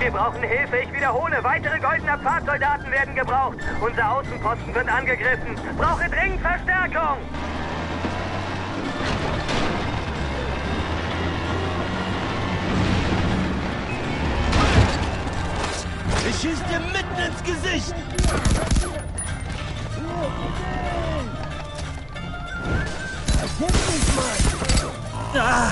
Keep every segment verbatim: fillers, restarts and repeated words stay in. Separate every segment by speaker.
Speaker 1: Wir brauchen Hilfe, ich wiederhole. Weitere goldener Pfadsoldaten werden gebraucht. Unser Außenposten wird angegriffen. Brauche dringend Verstärkung.
Speaker 2: Ich schieß dir mitten ins Gesicht! Erkennt mich mal! Ah.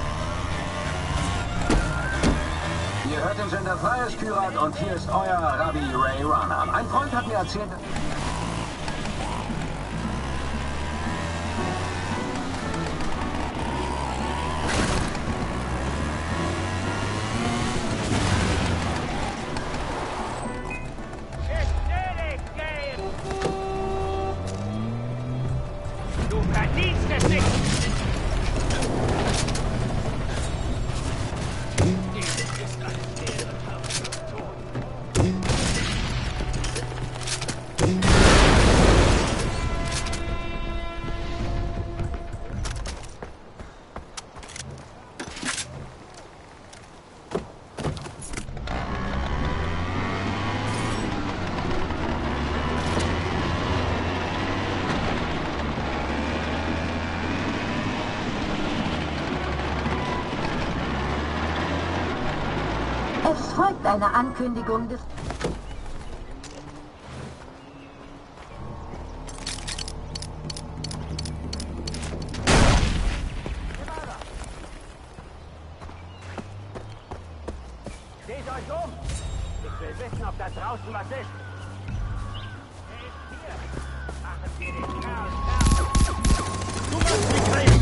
Speaker 3: Ihr hört den Sender Freies Kyrat und hier ist euer Rabbi Ray Rana. Ein Freund hat mir erzählt...
Speaker 4: Es folgt eine Ankündigung des...
Speaker 1: Seht euch um! Ich will wissen, ob da draußen was ist. Er ist hier. Machen wir den Chaos.
Speaker 2: Du machst mich rein!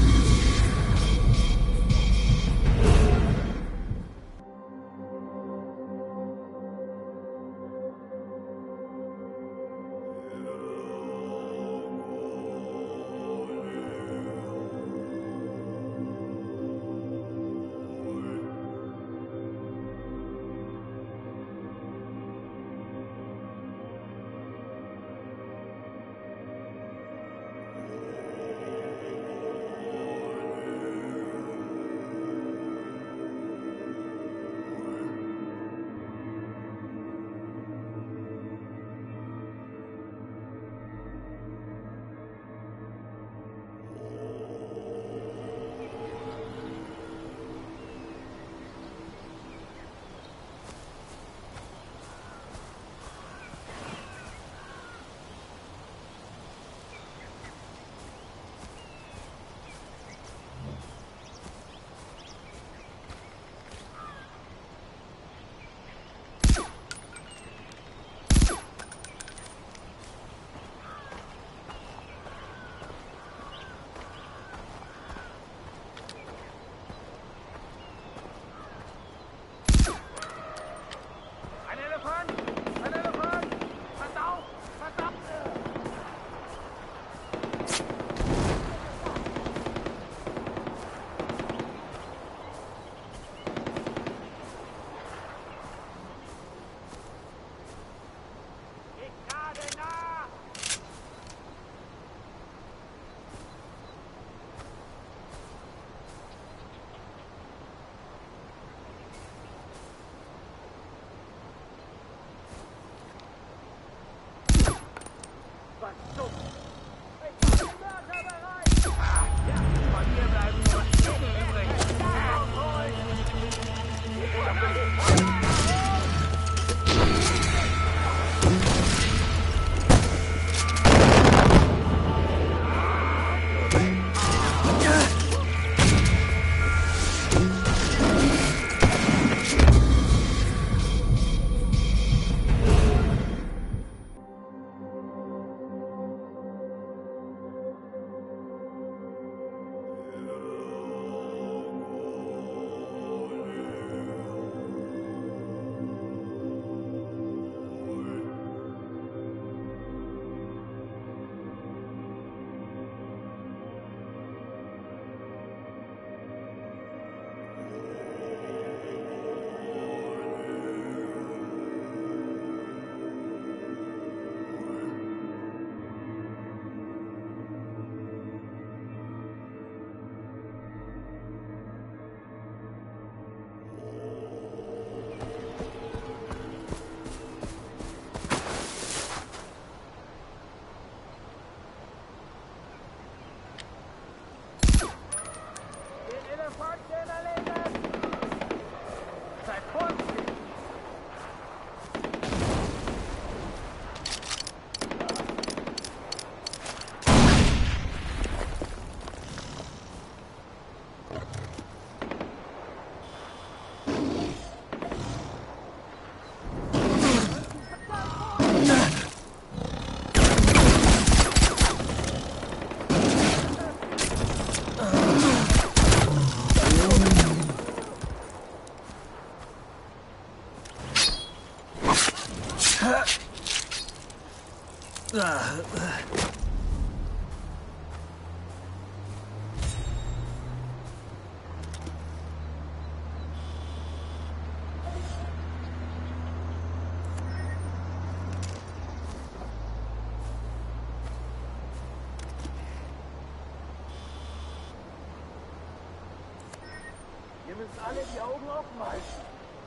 Speaker 2: Ihr müsst alle die Augen offen halten.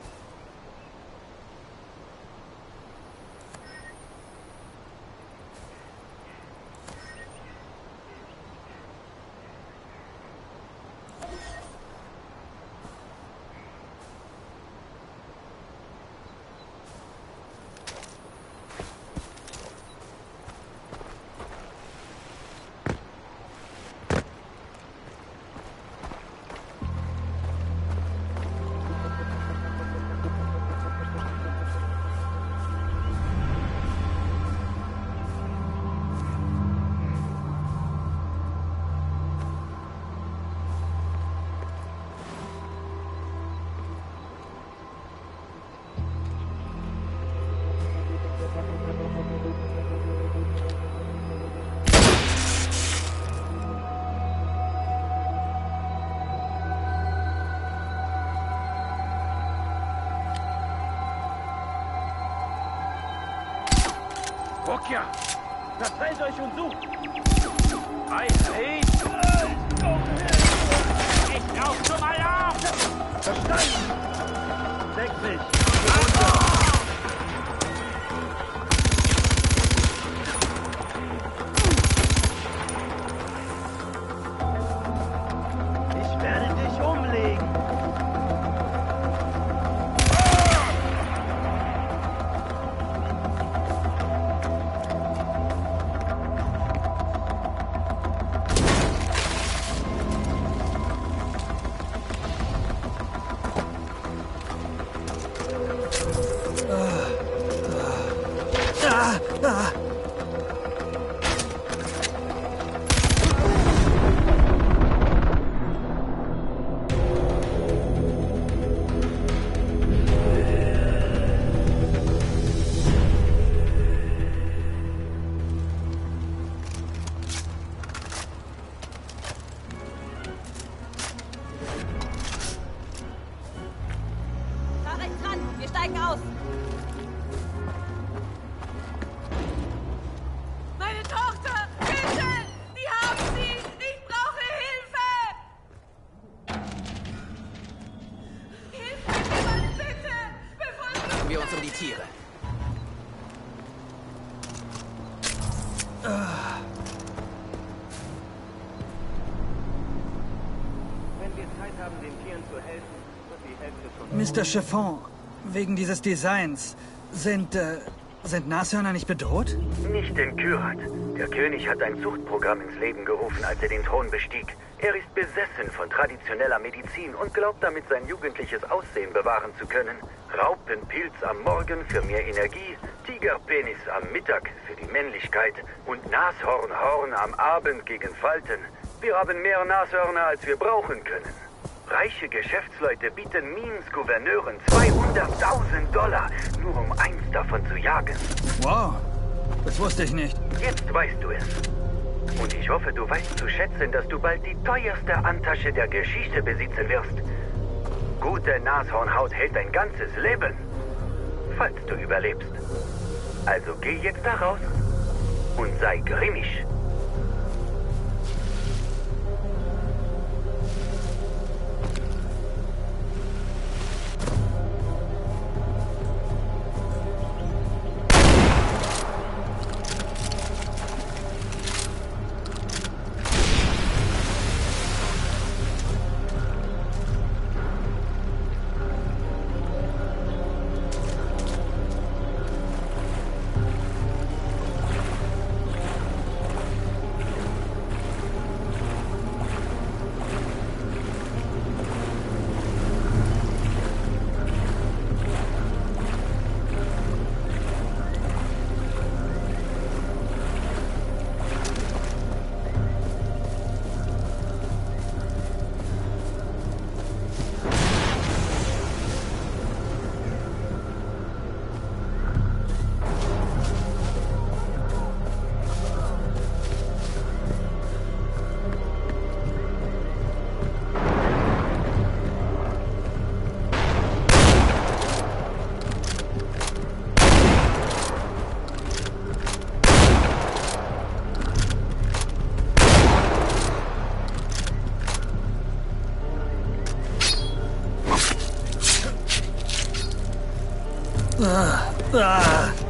Speaker 1: Bokja! Verteilt euch und sucht! Ei, hey! Ich auf zum Alarm!
Speaker 2: Verstanden! Deck mich! Ich werde dich umlegen!
Speaker 5: Wir steigen aus. Meine Tochter! Bitte! Sie haben sie! Ich brauche Hilfe! Hilf mir jemand, bitte! Bevor
Speaker 6: wir uns um die Tiere.
Speaker 1: Wenn wir Zeit haben, den Tieren zu helfen, wird die Hälfte von...
Speaker 7: Mister Chiffon, wegen dieses Designs, sind, äh, sind Nashörner nicht bedroht?
Speaker 8: Nicht in Kyrat. Der König hat ein Zuchtprogramm ins Leben gerufen, als er den Thron bestieg. Er ist besessen von traditioneller Medizin und glaubt damit, sein jugendliches Aussehen bewahren zu können. Raupenpilz am Morgen für mehr Energie, Tigerpenis am Mittag für die Männlichkeit und Nashornhorn am Abend gegen Falten. Wir haben mehr Nashörner, als wir brauchen können. Reiche Geschäftsleute bieten Miens Gouverneuren zweihunderttausend Dollar, nur um eins davon zu jagen.
Speaker 7: Wow, das wusste ich nicht.
Speaker 8: Jetzt weißt du es. Und ich hoffe, du weißt zu schätzen, dass du bald die teuerste Handtasche der Geschichte besitzen wirst. Gute Nashornhaut hält dein ganzes Leben, falls du überlebst. Also geh jetzt da raus und sei grimmig.
Speaker 7: Ah, ah.